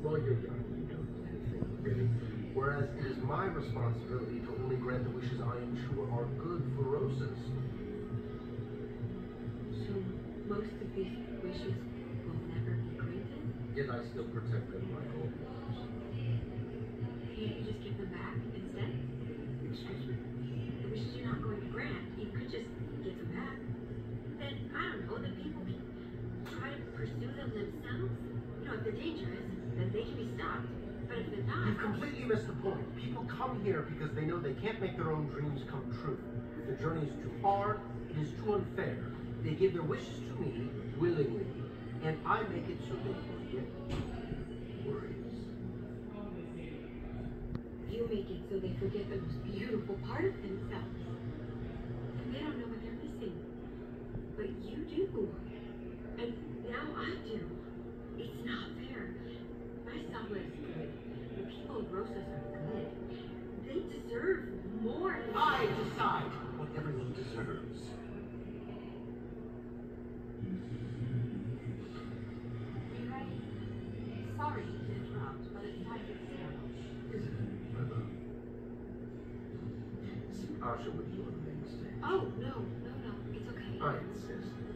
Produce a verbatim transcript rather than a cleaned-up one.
Well, you're young. You don't know anything, really. Whereas it is my responsibility to only grant the wishes I am sure are good for Rosas. So, most of these wishes will never be granted? Yet I still protect them like always. Can't you just give them back instead? Excuse me? The wishes you're not going to grant, you could just give them back. Then, I don't know, the people can try to pursue them themselves. You know, if they're dangerous, then they can be stopped. But if they're not... You've completely missed the point. People come here because they know they can't make their own dreams come true. If the journey is too hard, it is too unfair. They give their wishes to me willingly, and I make it so they forget worries. You make it so they forget the most beautiful part of themselves. And they don't know what they're missing. But you do. And now I do. It's not fair. My Sala is good. The people of Rosas are good. They deserve more. I decide what everyone deserves. You ready? Sorry to interrupt, but it's time for the ceremony. Is it, my love? See, Asha, would you on the main stage? Oh, no, no, no. It's okay. I insist.